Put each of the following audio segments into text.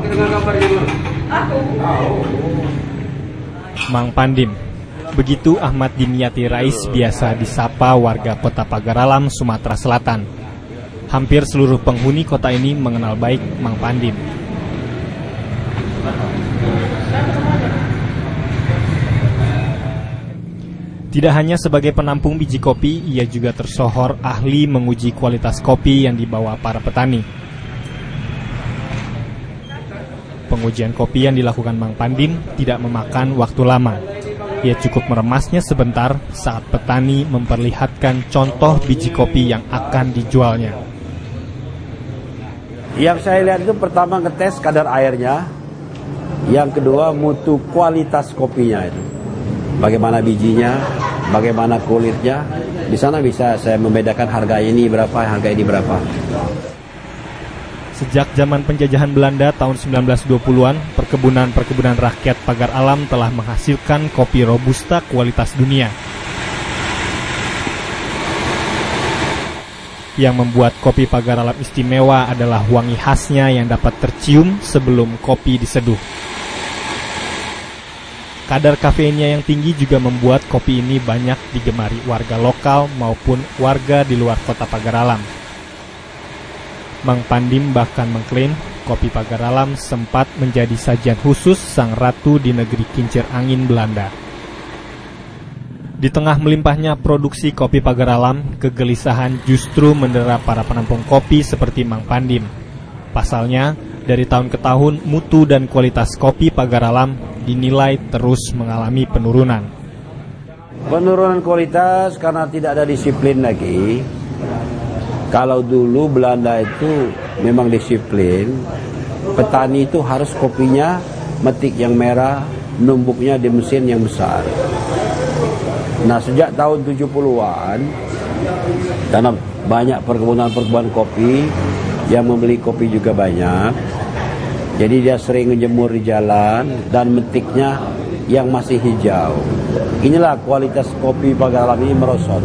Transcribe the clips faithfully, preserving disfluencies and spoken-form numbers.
Mang Pandim. Begitu Ahmad Dimyati Rais biasa disapa warga kota Pagaralam, Sumatera Selatan. Hampir seluruh penghuni kota ini mengenal baik Mang Pandim. Tidak hanya sebagai penampung biji kopi, ia juga tersohor ahli menguji kualitas kopi yang dibawa para petani. Pengujian kopi yang dilakukan Mang Pandim tidak memakan waktu lama. Ia cukup meremasnya sebentar saat petani memperlihatkan contoh biji kopi yang akan dijualnya. Yang saya lihat itu pertama ngetes kadar airnya, yang kedua mutu kualitas kopinya itu. Bagaimana bijinya, bagaimana kulitnya. Di sana bisa saya membedakan harga ini berapa, harga ini berapa. Sejak zaman penjajahan Belanda tahun sembilan belas dua puluhan, perkebunan-perkebunan rakyat Pagar Alam telah menghasilkan kopi Robusta kualitas dunia. Yang membuat kopi Pagar Alam istimewa adalah wangi khasnya yang dapat tercium sebelum kopi diseduh. Kadar kafeinnya yang tinggi juga membuat kopi ini banyak digemari warga lokal maupun warga di luar kota Pagar Alam. Mang Pandim bahkan mengklaim kopi Pagar Alam sempat menjadi sajian khusus sang ratu di negeri kincir angin Belanda. Di tengah melimpahnya produksi kopi Pagar Alam, kegelisahan justru mendera para penampung kopi seperti Mang Pandim. Pasalnya, dari tahun ke tahun mutu dan kualitas kopi Pagar Alam dinilai terus mengalami penurunan. Penurunan kualitas karena tidak ada disiplin lagi. Kalau dulu Belanda itu memang disiplin, petani itu harus kopinya metik yang merah, numbuknya di mesin yang besar. Nah, sejak tahun tujuh puluhan, karena banyak perkebunan-perkebunan kopi yang membeli kopi juga banyak, jadi dia sering menjemur di jalan dan metiknya yang masih hijau. Inilah kualitas kopi Pagar Alam ini merosot.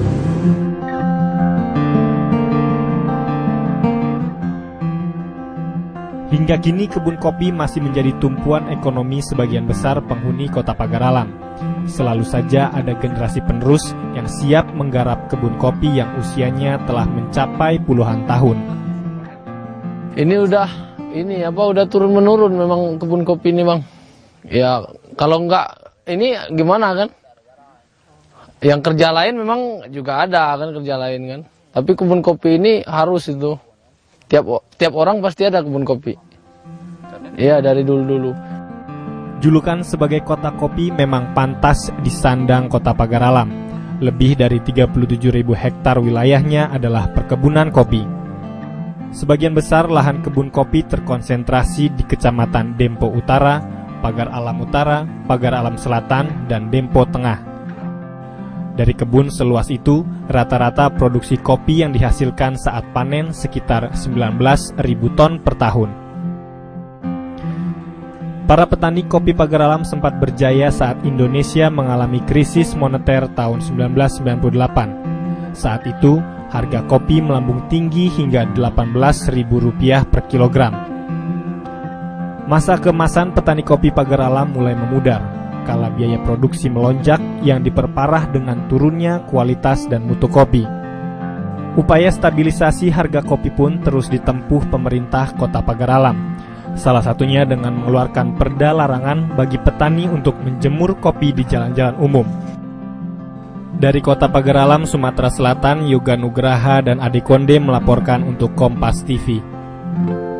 Hingga kini kebun kopi masih menjadi tumpuan ekonomi sebagian besar penghuni kota Pagar Alam. Selalu saja ada generasi penerus yang siap menggarap kebun kopi yang usianya telah mencapai puluhan tahun. Ini udah ini apa udah turun menurun memang kebun kopi ini, Bang. Ya kalau enggak ini gimana kan? Yang kerja lain memang juga ada kan kerja lain kan. Tapi kebun kopi ini harus itu. Tiap tiap orang pasti ada kebun kopi. Iya, dari dulu-dulu. Julukan sebagai kota kopi memang pantas disandang kota Pagar Alam. Lebih dari tiga puluh tujuh ribu hektar wilayahnya adalah perkebunan kopi. Sebagian besar lahan kebun kopi terkonsentrasi di Kecamatan Dempo Utara, Pagar Alam Utara, Pagar Alam Selatan, dan Dempo Tengah. Dari kebun seluas itu, rata-rata produksi kopi yang dihasilkan saat panen sekitar sembilan belas ribu ton per tahun. Para petani kopi Pagar Alam sempat berjaya saat Indonesia mengalami krisis moneter tahun sembilan belas sembilan puluh delapan. Saat itu, harga kopi melambung tinggi hingga delapan belas ribu rupiah per kilogram. Masa keemasan petani kopi Pagar Alam mulai memudar, kala biaya produksi melonjak yang diperparah dengan turunnya kualitas dan mutu kopi. Upaya stabilisasi harga kopi pun terus ditempuh pemerintah kota Pagar Alam. Salah satunya dengan mengeluarkan perda larangan bagi petani untuk menjemur kopi di jalan-jalan umum. Dari kota Pagar Alam, Sumatera Selatan, Yoga Nugraha dan Ade Konde melaporkan untuk Kompas T V.